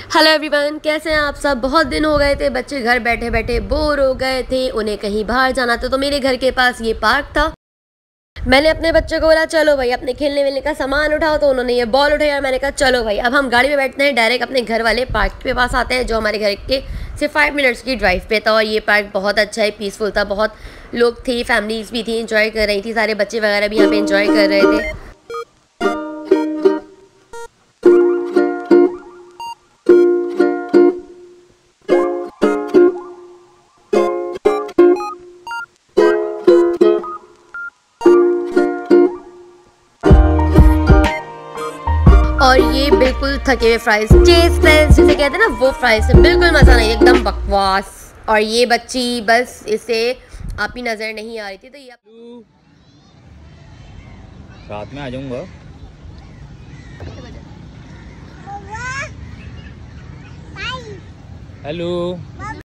Hello everyone, कैसे हैं आप सब। बहुत दिन हो गए थे, बच्चे घर बैठे बैठे बोर हो गए थे, उन्हें कहीं बाहर जाना था। तो मेरे घर के पास ये पार्क था। मैंने अपने बच्चे को बोला चलो भाई अपने खेलने वेलने का सामान उठाओ, तो उन्होंने ये बॉल उठाया और मैंने कहा चलो भाई अब हम गाड़ी में बैठते हैं, डायरेक्ट अपने घर वाले पार्क के पास आते हैं जो हमारे घर के सिर्फ 5 मिनट्स की ड्राइव पे था। और ये पार्क बहुत अच्छा है, पीसफुल था, बहुत लोग थे, फैमिलीज भी थी, इंजॉय कर रही थी, सारे बच्चे वगैरह भी यहाँ पे इंजॉय कर रहे थे। और ये बिल्कुल थके हुए फ्राइज, चीज फ्राइज जिसे कहते हैं ना, वो फ्राइज से बिल्कुल मज़ा नहीं, एकदम बकवास। और ये बच्ची बस इसे आप ही नज़र नहीं आ रही थी, तो ये साथ में आ जाऊंगा। हेलो।